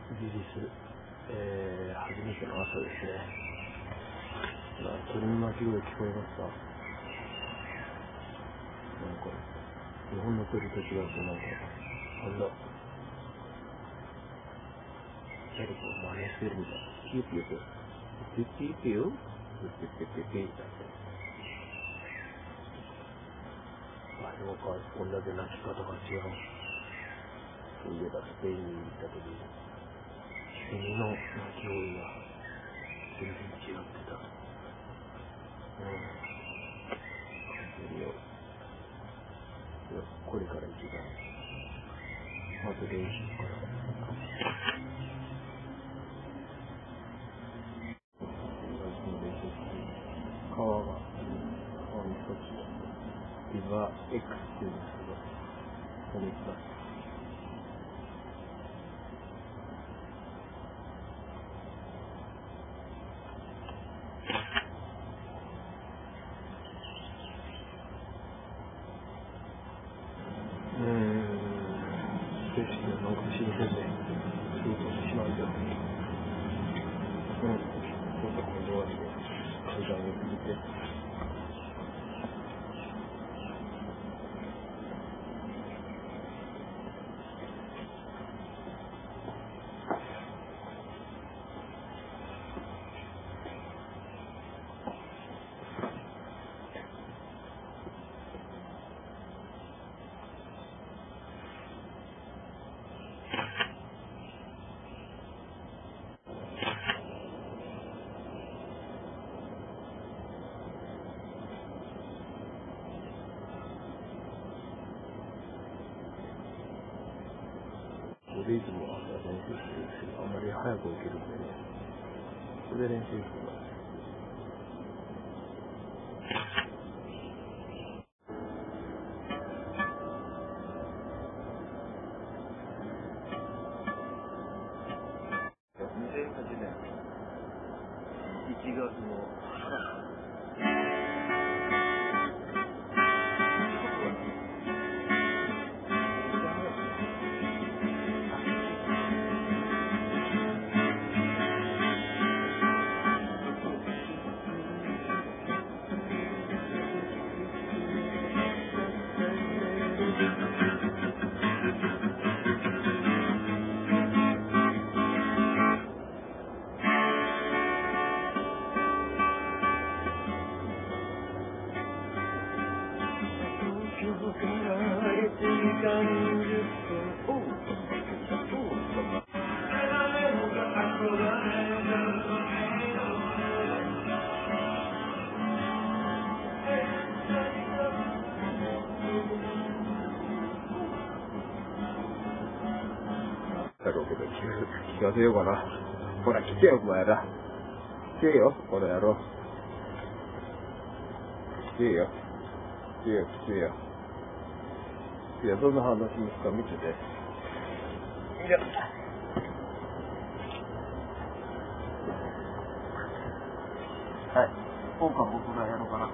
イギリス、初めての朝ですね。鳥の鳴き声聞こえますか？なんか日本の鳥と違ってなんだ誰か真似してるみたいな。ピュピュピュピュピュピュピュピュピュピュみたいな。でもこんだけ鳴き方が違う。そういえばスペインに行った時セミの鳴き声が全然違ってた。これから一番まず練習から川の一つでリバー X っていうんですけど、ここに行きます。景色がなんか新鮮で、すごくしまいで。ちょっと今度はね、階段を降りて。いつも朝練習してるんですけど、あんまり早く起きるんでね、それで練習してます。2008年1月のだろうけど聞かせようかな。ほら来てよお前ら。来てよこの野郎。来てよ。来てよ来てよ。いやどんな話ですか見てて。いや。はい。今回僕がやろうかな。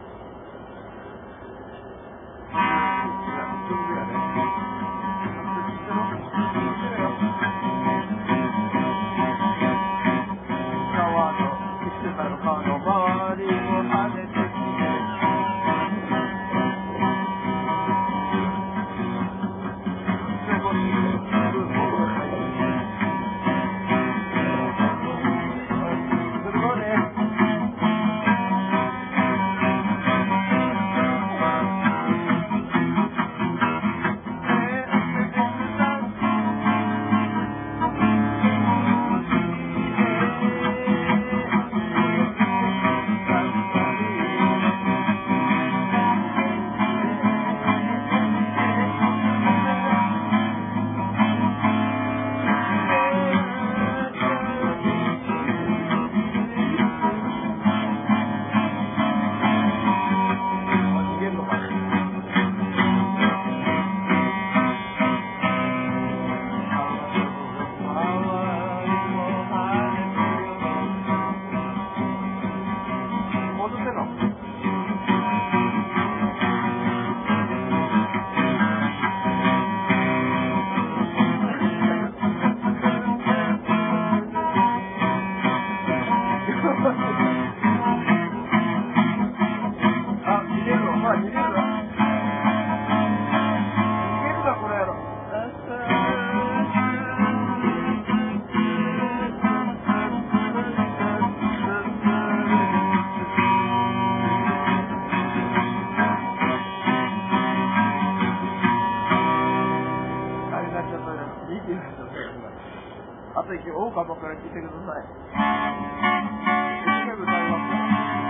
あと一曲、大川から聴いてください。一生懸命歌いますから。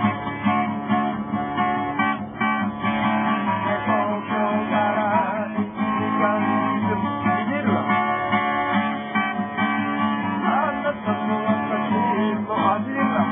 東京から1時間20分逃げるわ。あなたと私も走れるわ。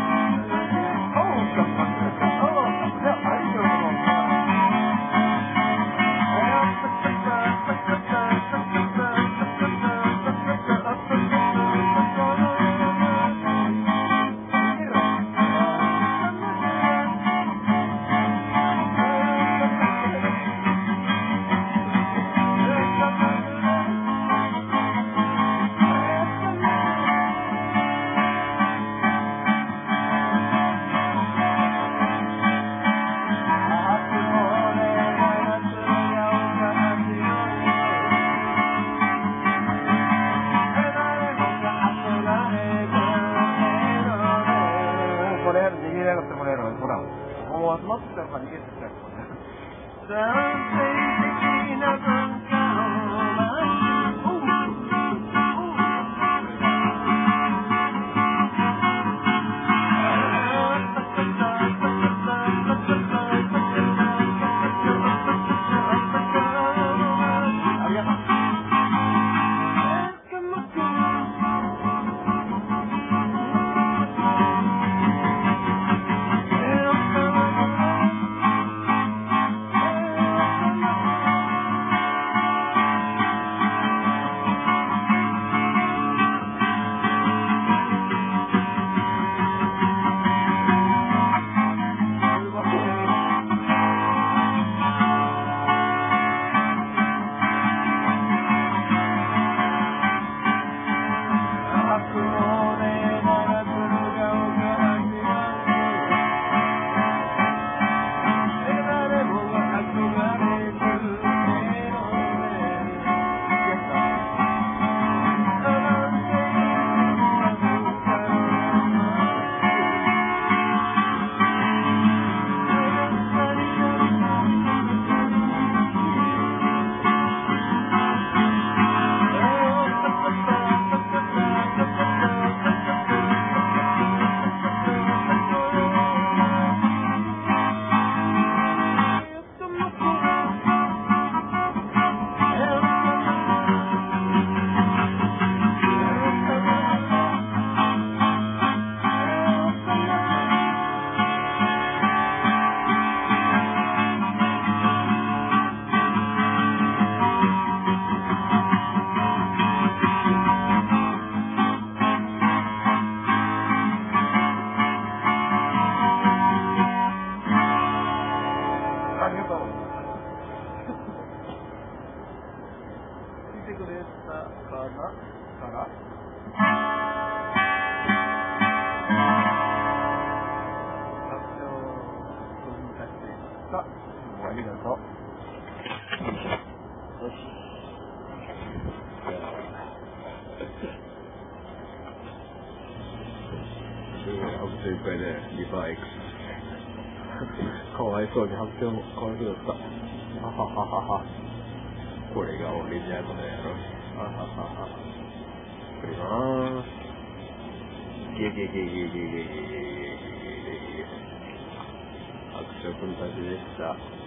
かわいそうに発表もかわいそうだった。ははははは。これがオリジナルだやろ。はははは。これなぁ。ゲゲゲゲゲゲゲゲゲゲゲ。白鳥くんたちでした。